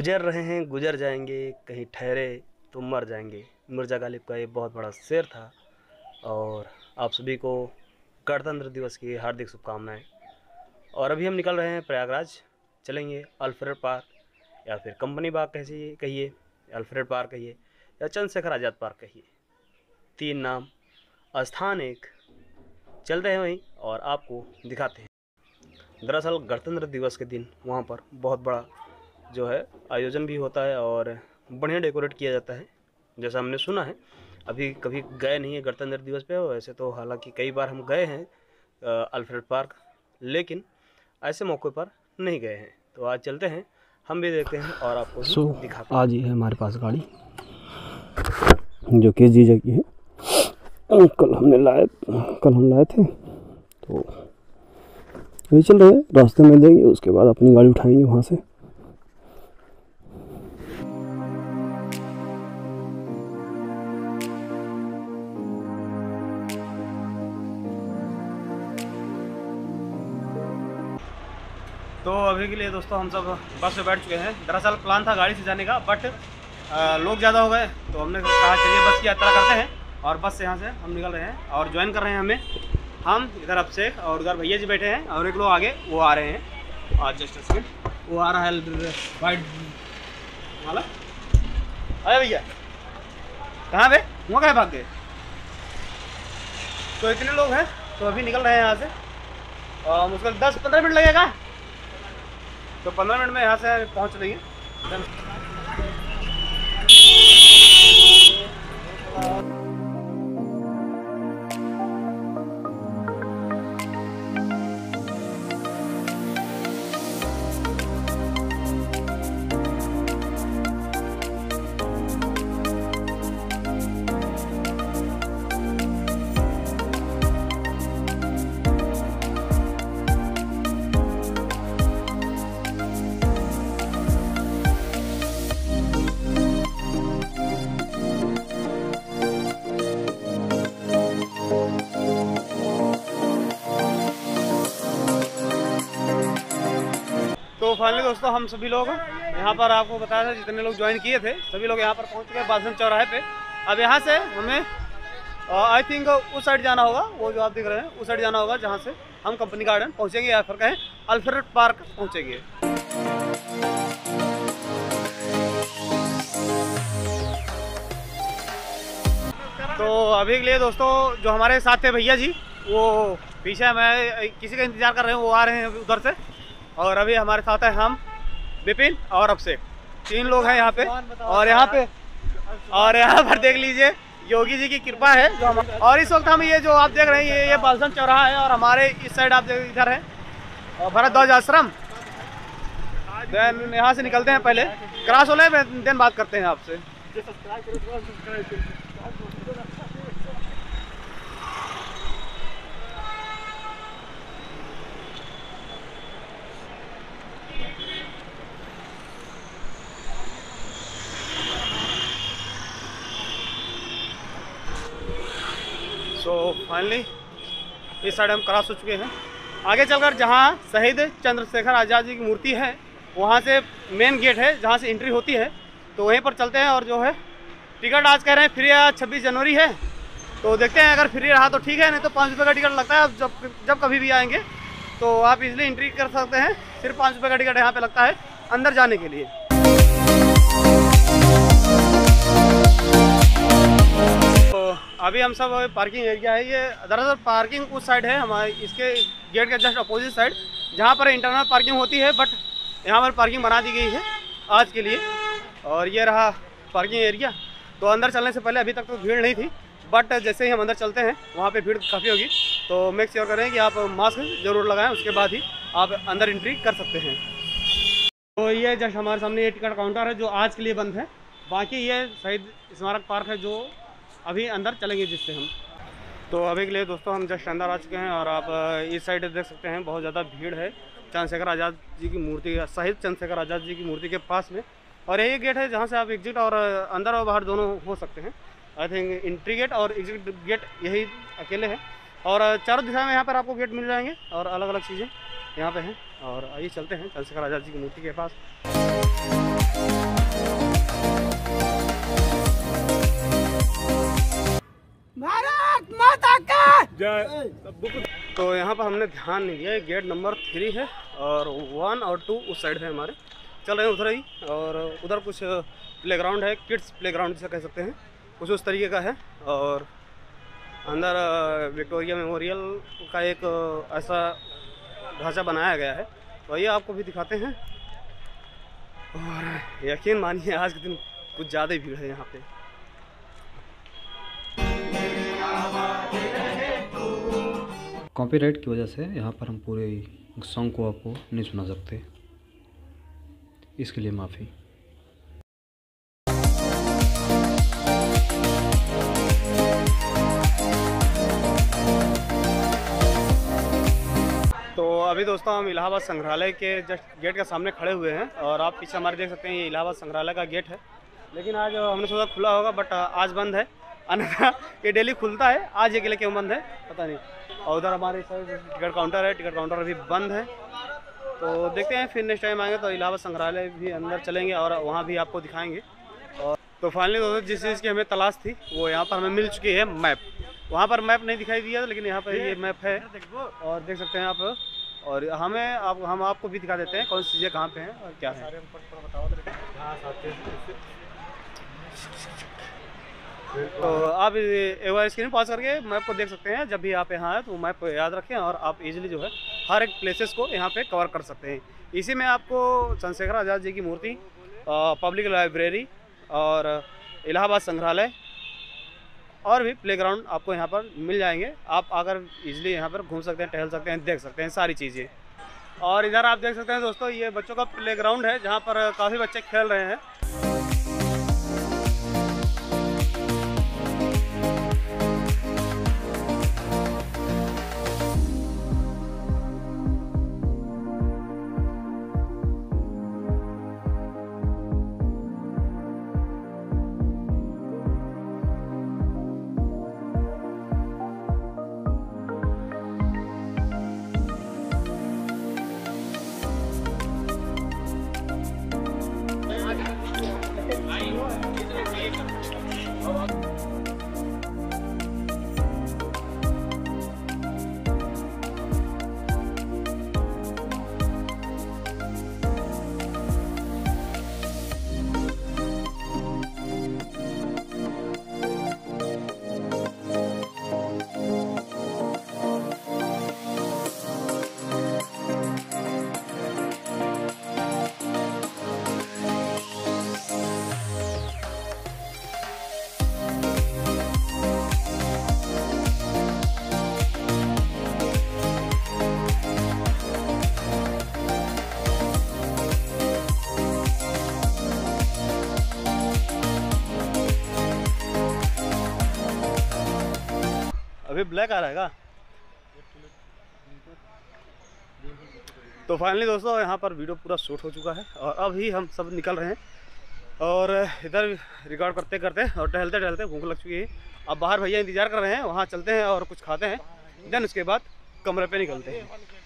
गुजर रहे हैं गुजर जाएंगे, कहीं ठहरे तो मर जाएंगे। मिर्ज़ा गालिब का ये बहुत बड़ा शेर था। और आप सभी को गणतंत्र दिवस की हार्दिक शुभकामनाएं। और अभी हम निकल रहे हैं प्रयागराज, चलेंगे अल्फ्रेड पार्क या फिर कंपनी बाग कैसे कहिए, अल्फ्रेड पार्क कहिए या चंद्रशेखर आज़ाद पार्क कहिए, 3 नाम, स्थान एक। चलते हैं वहीं और आपको दिखाते हैं। दरअसल गणतंत्र दिवस के दिन वहाँ पर बहुत बड़ा जो है आयोजन भी होता है और बढ़िया डेकोरेट किया जाता है, जैसा हमने सुना है। अभी कभी गए नहीं है गणतंत्र दिवस पे, वैसे तो हालांकि कई बार हम गए हैं अल्फ्रेड पार्क, लेकिन ऐसे मौके पर नहीं गए हैं। तो आज चलते हैं, हम भी देखते हैं और आपको दिखाते हैं। आज ही है हमारे पास गाड़ी जो कि जीजा की है। कल हम लाए थे, तो अभी चल रहे हैं, रास्ते में देंगे, उसके बाद अपनी गाड़ी उठाएंगे वहाँ से। तो अभी के लिए दोस्तों हम सब बस में बैठ चुके हैं। दरअसल प्लान था गाड़ी से जाने का, बट लोग ज़्यादा हो गए तो हमने कहा चलिए बस की यात्रा करते हैं। और बस से यहाँ से हम निकल रहे हैं और ज्वाइन कर रहे हैं हमें। हम इधर अभिषेक और उधर भैया जी बैठे हैं और एक लोग आगे वो आ रहे हैं। आज जस्ट सेकंड वो आ रहा है वाइट वाला। अरे भैया कहाँ पे वहाँ कहाँ भाग गए? तो इतने लोग हैं तो अभी निकल रहे हैं यहाँ से। मुश्किल 10-15 मिनट लगेगा, तो 15 मिनट में यहाँ से पहुँच रही है। तो फाइनली दोस्तों हम सभी लोग यहाँ पर, आपको बताया था जितने लोग ज्वाइन किए थे सभी लोग यहाँ पर पहुँच चुके हैं बासन चौराहे पे। अब यहाँ से हमें आई थिंक उस साइड जाना होगा, वो जो आप दिख रहे हैं उस साइड जाना होगा, जहाँ से हम कंपनी गार्डन पहुँचेंगे या फिर कहें अल्फ्रेड पार्क पहुँचेंगे। तो अभी के लिए दोस्तों जो हमारे साथ थे भैया जी, वो पीछे मैं किसी का इंतजार कर रहे हैं, वो आ रहे हैं उधर से। और अभी हमारे साथ है हम, विपिन और अभिषेक, 3 लोग हैं यहाँ पे। और यहाँ पर देख लीजिए योगी जी की कृपा है जो हम। और इस वक्त हम ये जो आप देख रहे हैं ये बालसन चौराहा है और हमारे इस साइड आप इधर है और भरद्वाज आश्रम। देन यहाँ से निकलते हैं, पहले क्रॉस हो ले देन बात करते हैं आपसे। तो फाइनली इस साइड हम क्रॉस हो चुके हैं। आगे चलकर जहाँ शहीद चंद्रशेखर आज़ाद जी की मूर्ति है वहाँ से मेन गेट है जहाँ से एंट्री होती है, तो वहीं पर चलते हैं। और जो है टिकट आज कह रहे हैं फ्री, 26 जनवरी है, तो देखते हैं अगर फ्री रहा तो ठीक है, नहीं तो 5 रुपये का टिकट लगता है। अब जब कभी भी आएंगे तो आप इजीली एंट्री कर सकते हैं। सिर्फ 5 रुपये का टिकट यहाँ पर लगता है अंदर जाने के लिए। अभी हम सब पार्किंग एरिया है, ये दरअसल पार्किंग उस साइड है हमारे, इसके गेट के जस्ट अपोजिट साइड, जहाँ पर इंटरनल पार्किंग होती है, बट यहाँ पर पार्किंग बना दी गई है आज के लिए। और ये रहा पार्किंग एरिया। तो अंदर चलने से पहले अभी तक तो भीड़ नहीं थी, बट जैसे ही हम अंदर चलते हैं वहाँ पे भीड़ काफ़ी होगी, तो मेक श्योर करें कि आप मास्क ज़रूर लगाएं, उसके बाद ही आप अंदर एंट्री कर सकते हैं। तो ये जस्ट हमारे सामने ये टिकट काउंटर है जो आज के लिए बंद है, बाकी ये शहीद स्मारक पार्क है जो अभी अंदर चलेंगे जिससे हम। तो अभी के लिए दोस्तों हम जस्ट अंदर आ चुके हैं और आप इस साइड देख सकते हैं बहुत ज़्यादा भीड़ है चंद्रशेखर आज़ाद जी की मूर्ति, शहीद चंद्रशेखर आज़ाद जी की मूर्ति के पास में। और यही गेट है जहाँ से आप एग्जिट और अंदर और बाहर दोनों हो सकते हैं। आई थिंक एंट्री गेट और एग्जिट गेट यही अकेले है, और चारों दिशा में यहाँ पर आपको गेट मिल जाएंगे और अलग अलग चीज़ें यहाँ पे हैं। और आइए चलते हैं चंद्रशेखर आज़ाद जी की मूर्ति के पास। तो यहाँ पर हमने ध्यान नहीं दिया, गेट नंबर 3 है और 1 और 2 उस साइड है हमारे, चल रहे हैं उधर ही। और उधर कुछ प्लेग्राउंड है, किड्स प्लेग्राउंड जिसे कह सकते हैं, कुछ उस तरीके का है। और अंदर विक्टोरिया मेमोरियल का एक ऐसा ढांचा बनाया गया है, तो आइए आपको भी दिखाते हैं। और यकीन मानिए आज के दिन कुछ ज़्यादा ही भीड़ है यहाँ पे। कॉपीराइट की वजह से यहाँ पर हम पूरे सॉन्ग को आपको नहीं सुना सकते, इसके लिए माफ़ी। तो अभी दोस्तों हम इलाहाबाद संग्रहालय के जस्ट गेट के सामने खड़े हुए हैं और आप पीछे हमारे देख सकते हैं, ये इलाहाबाद संग्रहालय का गेट है। लेकिन आज हमने सोचा खुला होगा, बट आज बंद है। अन्यथा ये डेली खुलता है, आज ये के लिए क्यों बंद है पता नहीं। और उधर हमारे टिकट काउंटर है, टिकट काउंटर अभी बंद है। तो देखते हैं फिर नेक्स्ट टाइम आएंगे तो इलाहाबाद संग्रहालय भी अंदर चलेंगे और वहाँ भी आपको दिखाएंगे। और तो फाइनली दोस्तों जिस चीज़ की हमें तलाश थी वो यहाँ पर हमें मिल चुकी है, मैप। वहाँ पर मैप नहीं दिखाई दिया, लेकिन यहाँ पर ये मैप है और देख सकते हैं आप। और हम आपको भी दिखा देते हैं कौन सी चीज़ें कहाँ पे हैं और क्या है। तो आप एक बार स्क्रीन पॉज करके मैप को देख सकते हैं। जब भी आप यहाँ आए तो मैप को याद रखें और आप इजीली जो है हर एक प्लेसेस को यहाँ पे कवर कर सकते हैं। इसी में आपको चंद्रशेखर आज़ाद जी की मूर्ति, पब्लिक लाइब्रेरी और इलाहाबाद संग्रहालय और भी प्लेग्राउंड आपको यहाँ पर मिल जाएंगे। आप आकर इजीली यहाँ पर घूम सकते हैं, टहल सकते हैं, देख सकते हैं सारी चीज़ें। और इधर आप देख सकते हैं दोस्तों, ये बच्चों का प्लेग्राउंड है जहाँ पर काफ़ी बच्चे खेल रहे हैं। अभी ब्लैक आ रहा है। तो फाइनली दोस्तों यहाँ पर वीडियो पूरा शूट हो चुका है और अभी हम सब निकल रहे हैं। और इधर रिकॉर्ड करते करते और टहलते टहलते भूख लग चुकी है। अब बाहर भैया इंतज़ार कर रहे हैं, वहाँ चलते हैं और कुछ खाते हैं, देन उसके बाद कमरे पे निकलते हैं।